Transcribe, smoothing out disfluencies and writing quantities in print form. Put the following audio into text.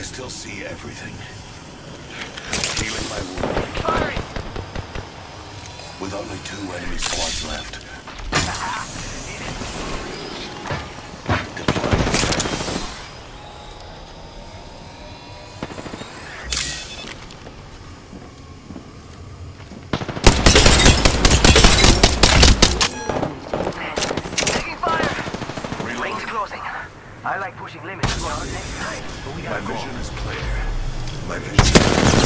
still see everything. Healing my wound. Firing! With only 2 enemy squads left. Taking fire! Rings closing. I like pushing limits. Next time, but we My gotta go. vision is clear. My vision.